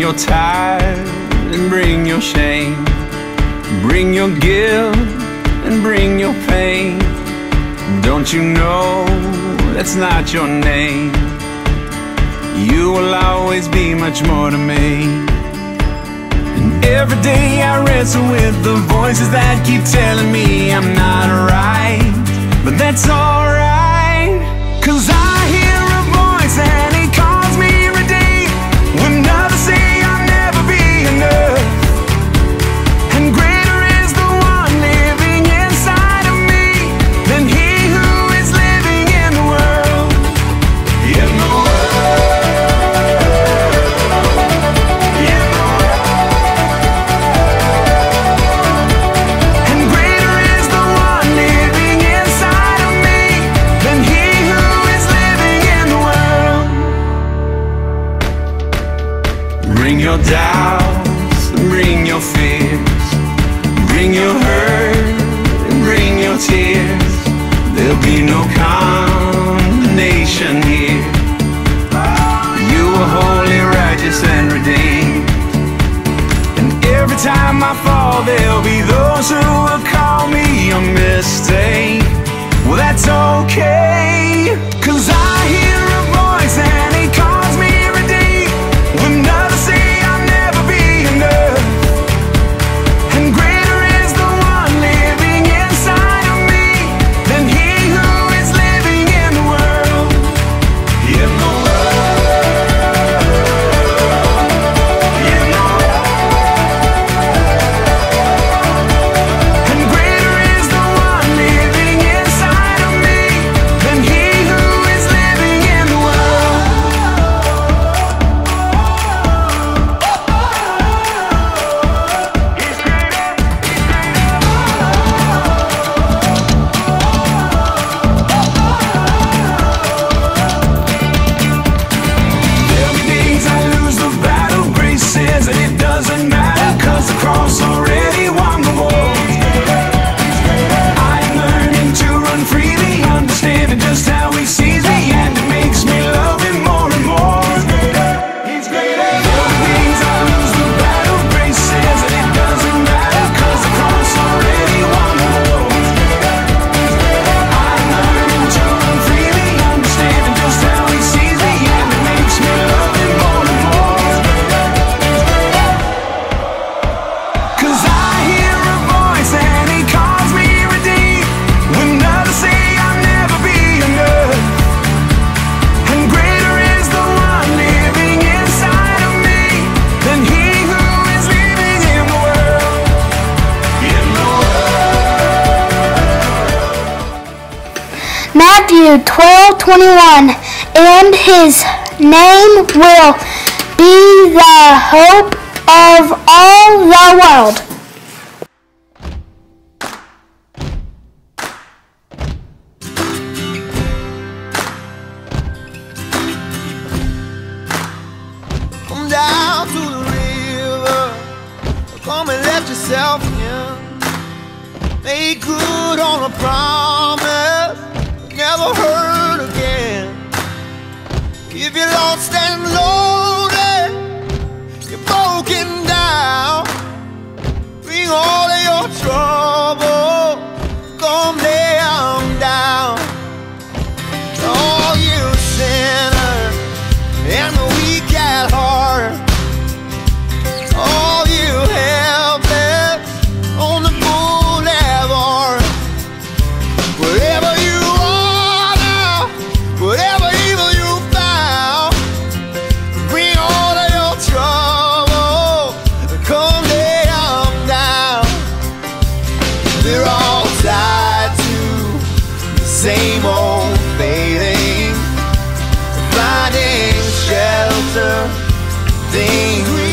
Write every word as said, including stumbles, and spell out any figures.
your tithe and bring your shame. Bring your guilt and bring your pain. Don't you know that's not your name? You will always be much more to me. And every day I wrestle with the voices that keep telling me I'm not right. But that's alright, 'cause I hear a voice and he calls me redeemed. When others say I'll never be enough, and greater is the one living inside of me than he who is living in the world. In the world, in the world. And greater is the one living inside of me than he who is living in the world. Bring your doubts and bring your fears. Bring your hurt and bring your tears. There'll be no condemnation here. You are holy, righteous, and redeemed. And every time I fall, there'll be those who will call me a mistake. Well, that's okay, 'cause I hear a voice and he calls me redeemed. When others say I'll never be enough, and greater is the one living inside of me than he who is living in the world. In the world, in the world. And greater is the one living inside of me than he who is living in the world. He's greater. There'll be days I lose the battle. Grace says that it doesn't matter, 'cause the cross already won the war. I'm learning to run freely, understanding just how he sees me, and it makes me love him more and more. He's greater. There'll be days I lose the battle. Grace says that it doesn't matter, 'cause the cross already won the war. I'm learning to run freely, understanding just how he sees me, and it makes me love him more and more. 'Cause I hear a voice and he calls me redeemed. When others say I'll never be enough, and greater is the one living inside of me than he who is living in the world. In the world. Matthew twelve twenty-one, and his name will be the hope of all the world. Come down to the river, come and let yourself in. Make good on a promise, never hurt again. If you're lost and lonely, you're broken down, bring all of your trouble, come lay 'em down. All you sinners and the weak at heart, all you helpless on the boulevard, wherever you are now, whatever evil you found, bring all of your trouble, come lay 'em down. We're all tied to the same old failing, finding shelter, things we